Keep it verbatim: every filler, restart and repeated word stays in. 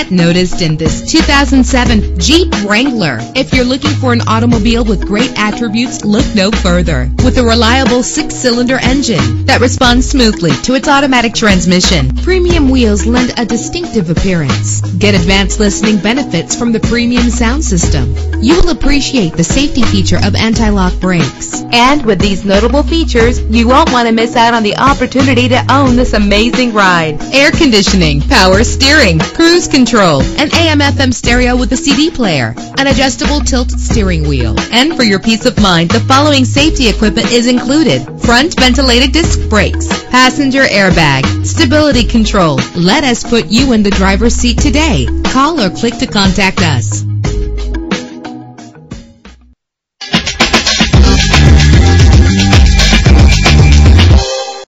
not noticed in this two thousand seven Jeep Wrangler. If you're looking for an automobile with great attributes, look no further. With a reliable six-cylinder engine that responds smoothly to its automatic transmission, premium wheels lend a distinctive appearance. Get advanced listening benefits from the premium sound system. You will appreciate the safety feature of anti-lock brakes. And with these notable features, you won't want to miss out on the opportunity to own this amazing ride. Air conditioning, power steering, cruise control, an A M F M stereo with a C D player, an adjustable tilt steering wheel. And for your peace of mind, the following safety equipment is included: front ventilated disc brakes, passenger airbag, stability control. Let us put you in the driver's seat today. Call or click to contact us.